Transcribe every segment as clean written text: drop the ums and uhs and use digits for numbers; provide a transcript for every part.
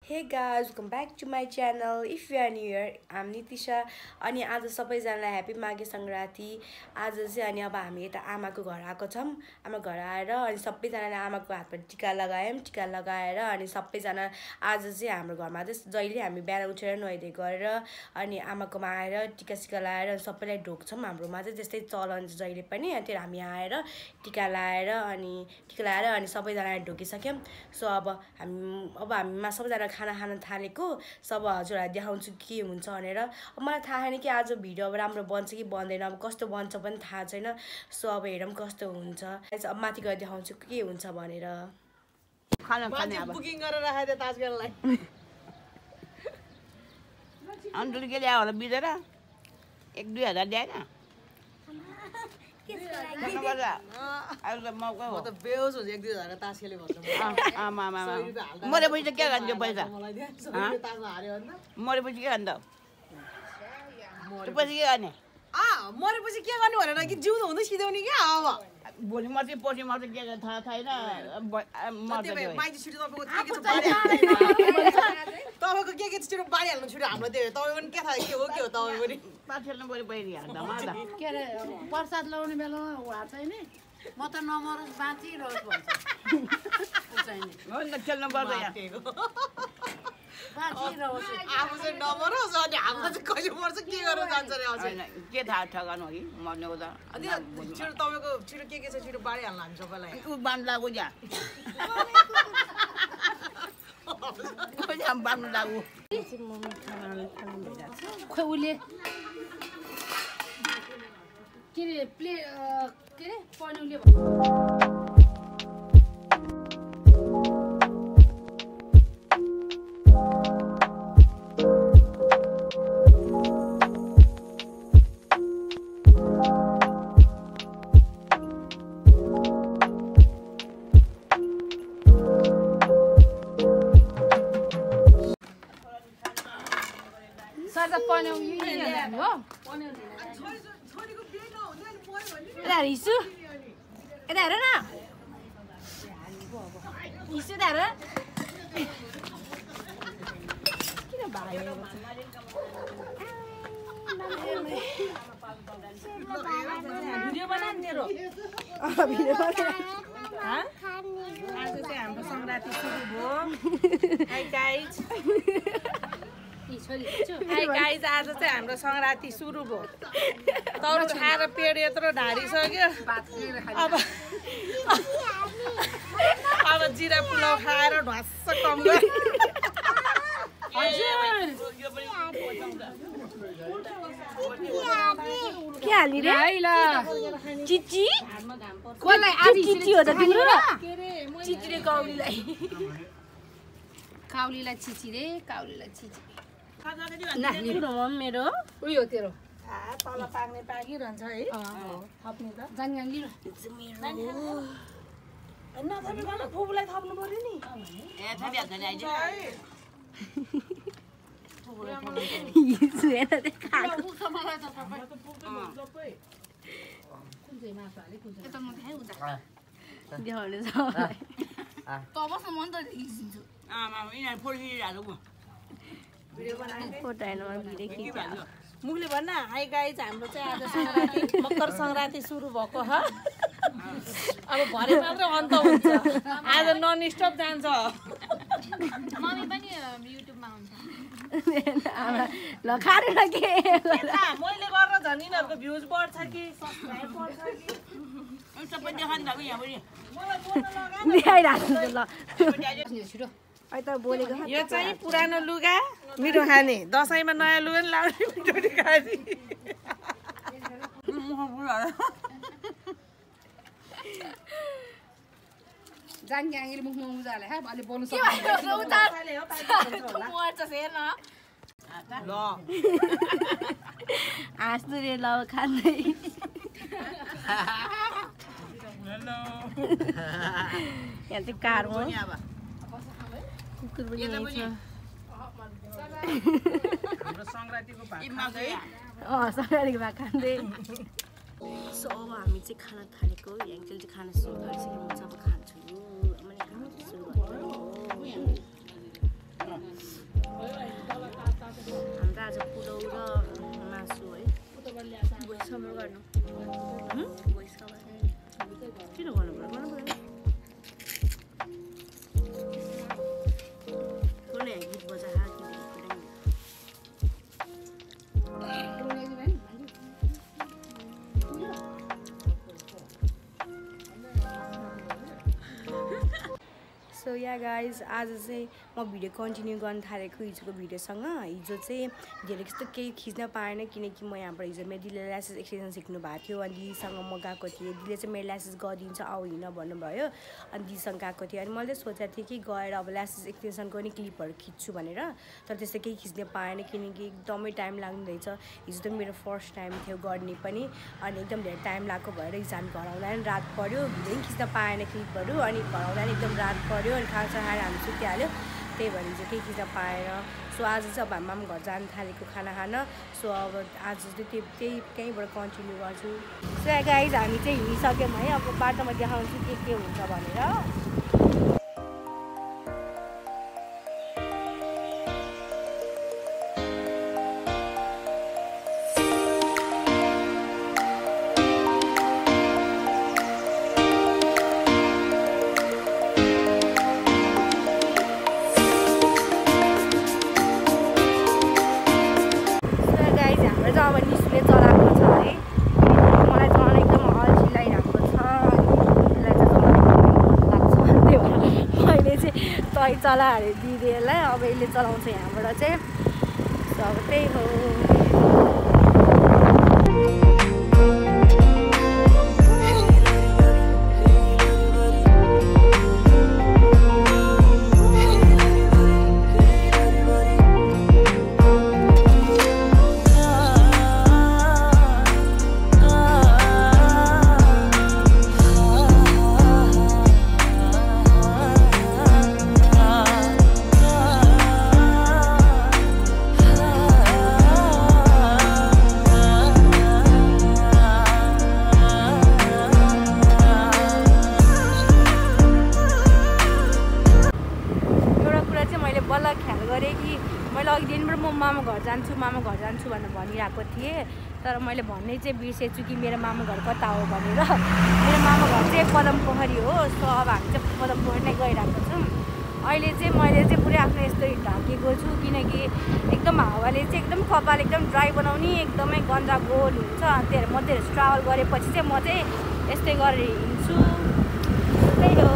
Hey guys, welcome back to my channel. If you are new here, I'm Nitisha. अनि आज सबैजनालाई happy Maghe Sankranti. आज चाहिँ अनि अब हामी यता आमाको घर आएको छौं। आमा घर आएर अनि सबैजनाले आमाको हातमा टिका लगायौं। टिका लगाएर अनि सबैजना आज चाहिँ हाम्रो घरमा चाहिँ जहिले हामी बिहान उठेर नुहाइधुवाइ गरेर अनि आमाकोमा आएर टिका सिका लगाएर सबैलाई ढोक्छौं। हाम्रोमा चाहिँ त्यस्तै चलन जहिले पनि अनि त्यही हामी आएर टिका लगाएर अनि सबैजनालाई ढोकिसक्यौं। सो अब हामीमा सबैजना खाना खान थालेको सब हजुरलाई देखाउँछु के हुन्छ भनेर। अब मलाई थाहा छैन कि आज भिडियो अब राम्रो बन्छ कि बन्दैन, अब कस्तो बन्छ पनि थाहा छैन। सो अब हेरौँ कस्तो हुन्छ। अब माथि गएर देखाउँछु के हुन्छ भनेर। खाना खाने अब बुकिङ गरेर राखेथे ताजमहललाई अन्डुल के ल्यायो होला बिदेर 1-2 हजार ल्याएन अहिले त मौका हो म त बेहोस हुन्छ 1-2 हजार तास खेले भन्छ आमा मरेपछि त के गर्ने पैसा मलाई दे 100 रुपैयाँ तासमा हार्यो भन्दा मरेपछि के गर्ने त पछि के गर्ने मरेपछि के गर्ने भनेर कि जिउँदो हुँदै सिध्याउने क्या अब भोलि मर्छ पछि मर्छ के गर्ने थाहा छैन माइती छिटो तपाईँको के छिटो बाँडिहाल्नु छिटो हाम्रो त्यो तपाईँ पनि के थाहा के हो तपाईँ पनि पात खेल्नु पऱ्यो पहिली हाल्दामा त के अरे प्रसाद लगाउने बेलामा उहाँ चाहिँ नि म त नमरोस् बाँचिरहोस् भन्छ हो नि त खेल्नु पर्छ यहाँ बाँचिरहोस् आफू चाहिँ नमरोस् अनि हाम्रो चाहिँ कहिले मर्छ के गरेर जान्छ अरे अझै के थाहा ठगानु हो कि मर्नेको त छिटो तपाईँको छिटो के छ छिटो बाँडिहाल्नु हामी सबैलाई ऊ बाँड्नु लाग्यो त्यहाँ बाँड्नु लाग्यो खोइ उसले के अरे प्लेट के अरे पन्युले रिसु यता हेर न रिसु यता हेर किन भायो भिडियो बना नि तेरो भिडियो आज चाहिँ हाम्रो संक्रान्ति सुरु भयो हाई गाइज आज चाहिँ हाम्रो संक्रान्ति सुरु भयो तरुल खाएर पेट यत्रो ढाडिसक्यो अब जिरा पुलाउ खाएर ढस्स कम के हाल्ने रे चिची कसलाई आज चिची हो त तिम्रो चिचीले काउलीलाई चिची रे काउलीलाई चिची मेरो उयो तेरो तल पाक्ने पाकिरहन्छ है थप्ने त जान लिनु नथप्नु फुपूलाई थप्नु पर्यो नि मुखले भन्न हाई गाइज हाम्रो चाहिँ आज संक्रान्ति मकर संक्रान्ति सुरु भएको ह अब भरे मात्र अन्त हुन्छ आज नन स्टप जान्छ मम्मी पनि युट्युबमा हुन्छ ल खानु न के मैले गरेर झन् यिनीहरूको भ्युज बढ्छ कि सब्सक्राइब बढ्छ कि सबै देखाउनु त यहाँ पनि देखाइराख्नु ल छिटो अहिले त बोलेको यो चाहिँ पुरानो लुगा मिठो खाने दसैँमा नयाँ लुगा नि लाउने मिठो खाने जाङ्ग्याङ्गीले मुखमा उजाले है अलि बोल्नु ल हाँस्नु रे ल खाँदै यहाँ चाहिँ कार हो कुकुर पनि यहीँ छ संक्रान्तिको संक्रान्तिको भाग खाँदै सो अब हामी चाहिँ खाना थालेको याङ्चेल चाहिँ खाना सुरु गरिसक्यो म चाहिँ अब खान्छु मैले खाना सुरु गरेँ आज पुलाउ र मासु है भोइस कभर गर्नु भोइस कभर किन गर्नु पर्यो कुनै गीत बजा सो या गाइज आज चाहिँ म भिडियो कन्टिन्यू गर्न थालेको हिजोको भिडियोसँग हिजो चाहिँ धेरै जस्तो केही खिच्न पाएन किनकि म यहाँबाट हिजो मेरो दिदीले ल्यासेस एक्सटेन्सन सिक्नु भएको थियो अनि दिदीसँग म गएको थिएँ दिदीले चाहिँ मेरो ल्यासेस गरिदिन्छ आऊ हिँड भन्नुभयो अनि दिदीसँग गएको थिएँ अनि मैले सोचेको थिएँ कि गएर अब ल्यासेस एक्सटेन्सनको नि क्लिपहरू खिच्छु भनेर तर त्यस्तो केही खिच्न पाएन किनकि एकदमै टाइम लाग्दैछ हिजो त मेरो फर्स्ट टाइम थियो गर्ने पनि अनि एकदम धेरै टाइम लाग्यो भएर इक्जाम घर आउँदा नि रात पऱ्यो भिडियो पनि खिच्न पाएन क्लिपहरू अनि घर आउँदा नि एकदम रात पऱ्यो अनि खाजा खाएर हामी सुतिहाल्यो त्यही भएर चाहिँ केही खिच्न पाएन सो आज चाहिँ अब हामी घर जानु थालेको खाना खान सो अब आज चाहिँ त्यहीँबाट कन्टिन्यू गर्छु सो गाइज हामी चाहिँ हिँडिसक्यौँ है अब बाटोमा देखाउँछु के हुन्छ भनेर अब निस्कुले चलाएको छ है मलाई चलाउन एकदम अल्छी लागिरहेको छ त्यसलाई चाहिँ चलाउनु लाग्छ त्यही भएर मैले चाहिँ तै चला अरे दिदीलाई अब यसले चलाउँछ यहाँबाट चाहिँ अब त्यही हो मामा घर जान्छु भनेर भनिरहेको थिएँ तर मैले भन्ने चाहिँ बिर्सेछु कि मेरो मामा घर कता हो भनेर मेरो मामा घर चाहिँ पदमपोखरी हो सो अब हामी चाहिँ पदमपोखरी नै गइरहेको छौँ अहिले चाहिँ मैले चाहिँ पुरै आफ्नो यस्तो ढाकेको छु किनकि एकदम हावाले चाहिँ एकदम कपाल एकदम ड्राई बनाउने एकदमै गन्दा गोल हुन्छ अनि त्यही भएर म धेरै ट्राभल गरेपछि चाहिँ म चाहिँ यस्तै गरेर हिँड्छु त्यही हो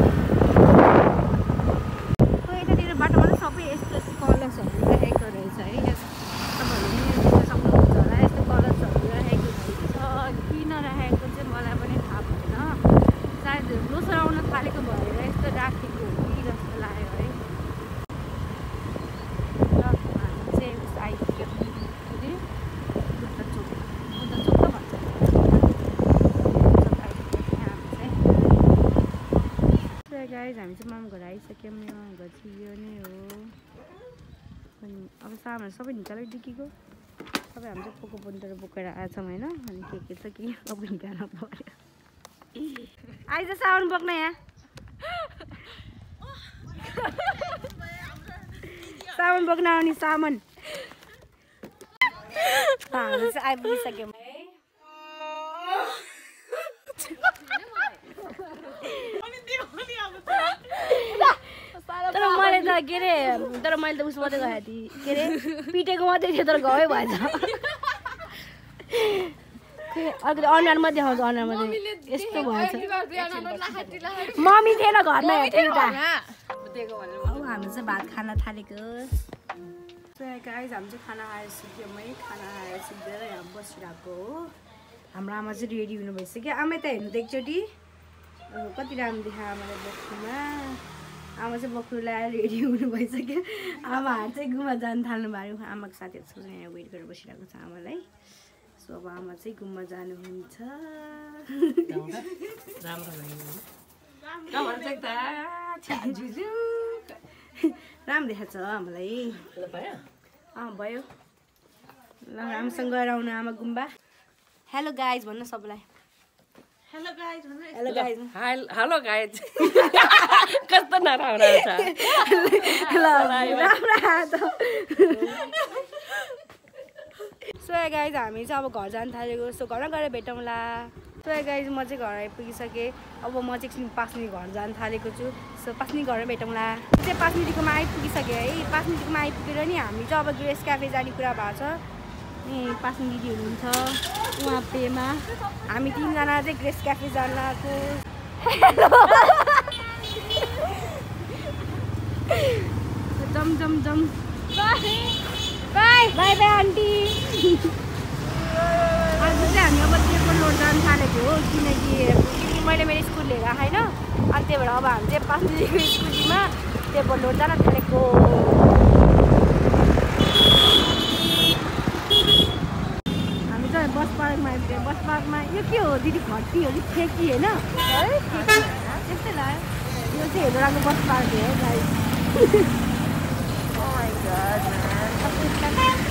यतातिर बाटोमा चाहिँ सबै यस्तो कलर्सहरू राखेको रहेछ है तपाईँहरूले सक्नुहुन्छ होला यस्तो कलर्सहरू राखेको रहेछ किन राखेको चाहिँ मलाई पनि थाहा भएन सायद लोसर आउन थालेको भएर यस्तो राखेको हो कि जस्तो लाग्यो है र हामी चाहिँ आइपुग्यो बुद्ध चोक त भन्छ गाइज हामी चाहिँ मामा घर आइसक्यौँ मामा घर चाहिँ यो नै हो अनि अब सामानहरू सबै निकाल्यो डिकीको सबै हामी चाहिँ पोको बन्देर बोकेर आएछौँ होइन अनि के छ कि सबै निकाल्नु पऱ्यो आइज सामान बोक्न यहाँ सामान बोक्न आउने सामान हामी चाहिँ आइपुगिसक्यौँ तर मैले त के अरे तर मैले त उसो मात्रै गएको थिएँ के अरे पिटेको मात्रै थियो तर गए भएछ अलिकति अनुहारमा देखाउँछ अनुहारमा यस्तो भएछ मम्मी थिएन घरमा एउटा हामी चाहिँ भात खान थालेको गाइज हामी चाहिँ खाना खाएर सिक्यौँ है खाना खाएर सिक्दैन यहाँ बसिरहेको हो हाम्रो आमा चाहिँ रेडी हुनु भइसक्यो आमा त हेर्नु त एकचोटि कति राम्रो देखायो आमाले बक्खुमा आमा चाहिँ बक्खु ल्याएर रेडी हुनु भइसक्यो आमाहरू चाहिँ घुममा जानु थाल्नु भयो आमाको साथीहरूसँग यहाँ वेट गरेर बसिरहेको छ आमालाई सो अब आमा चाहिँ घुममा जानुहुन्छ राम्रो देखाएको छ आमालाई भयो ल राम्रोसँग गएर आउनु आमा गुम्बा हेलो गाइज भन्नु सबैलाई hello guys hello guys hello guys कस्तो नराम्रो छ ल राम्रो सो गाइज हामी चाहिँ अब घर जान थालेको सो घरमा गएर भेटौँला सो गाइज म चाहिँ घर आइपुगिसकेँ अब म चाहिँ एकछिन पास्नी घर जान थालेको छु सो पास्नी घरमा भेटौँला चाहिँ पास्नी दिदीकोमा आइपुगिसक्यो है पास्नी दिदीकोमा आइपुगेर नि हामी चाहिँ अब ग्रेस क्याफे जाने कुरा भएको छ नि पास्नी दिदी हुनुहुन्छ उहाँ पेमा हामी 3 जना चाहिँ ग्रेस क्याफे जान आएको जम जम जम बाई बाई बाई आन्टी आज चाहिँ हामी अब टेबल लोड जान थालेको हो किनकि मैले मेरो स्कुल लिएर आएन अनि त्यही भएर अब हामी चाहिँ पास्नीको स्कुटीमा टेबल लोड जान थालेको हामी चाहिँ बस पार्कमा आइपुग्यो बस पार्कमा यो के हो दिदी खट्टी हो कि ठेकी होइन त्यस्तै लाग्यो यो चाहिँ हेलोडाको बस पार्क हो guys Oh my god, man.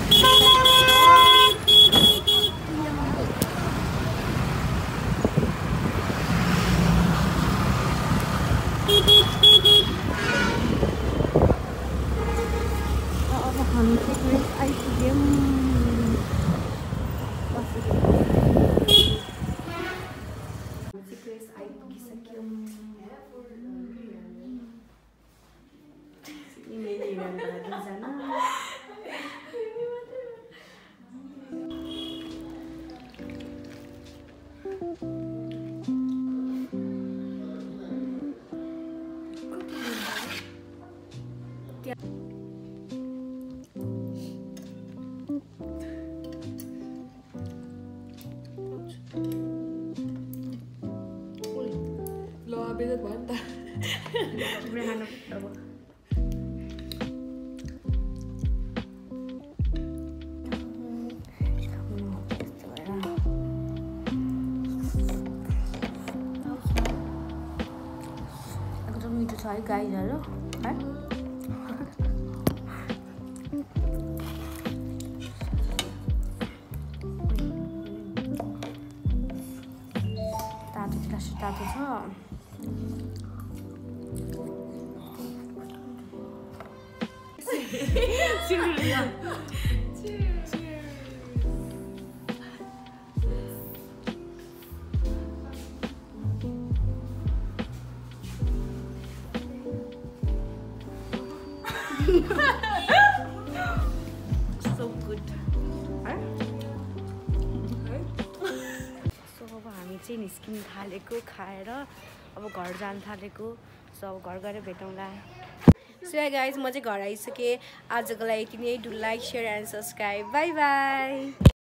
अब हामी चाहिँ आइपुग्यौँ आइपुगिसक्यौँ बेजत भयो नि त एकदम मिठो छ है गाईहरू है तातो छ So good. So अब हामी चाहिँ निस्किन थालेको खाएर अब घर जान थालेको सो अब घर गएर भेटौँला सो गाइज म चाहिँ घर आइसकेँ आजको लागि यति नै do like share and subscribe bye by